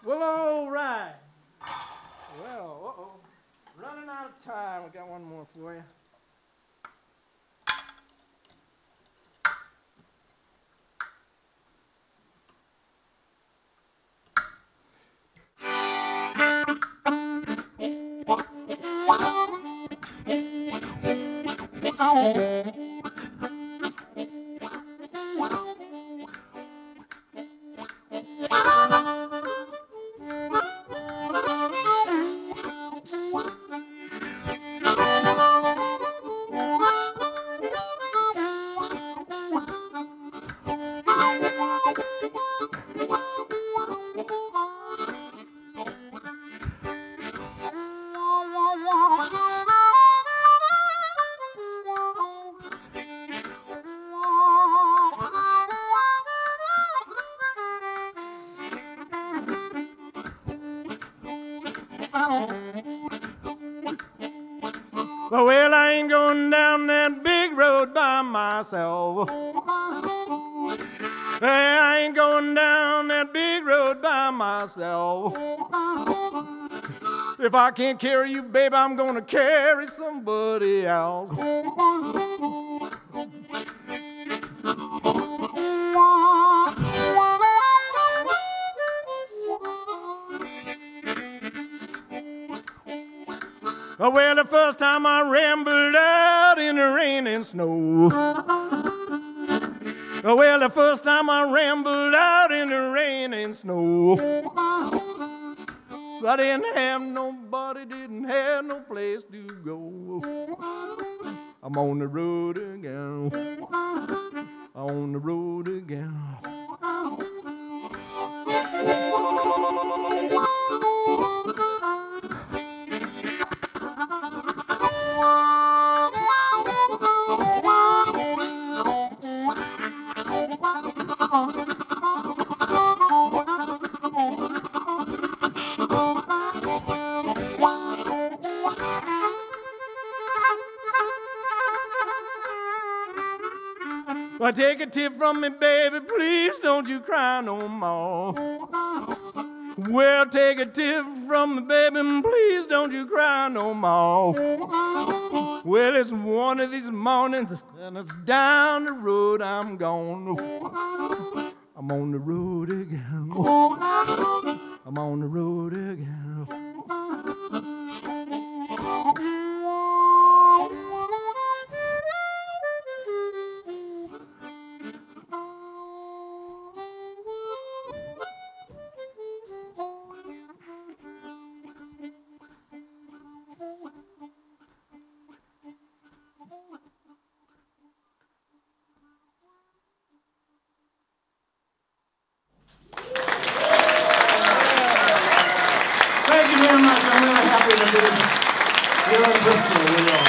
Well, all right. Well, uh-oh. Running out of time. We got one more for you. Well, I ain't going down that big road by myself. I ain't going down that big road by myself. If I can't carry you, babe, I'm gonna carry somebody else. Well, the first time I rambled out in the rain and snow. Well, the first time I rambled out in the rain and snow. I didn't have nobody, didn't have no place to go. I'm on the road again. On the road again. Well, take a tip from me, baby, please don't you cry no more. Well, take a tip from me, baby, please don't you cry no more. Well, it's one of these mornings and it's down the road I'm gone. I'm on the road again. I'm on the road again. Thank you very much. I'm really happy to be here in Bristol with you all.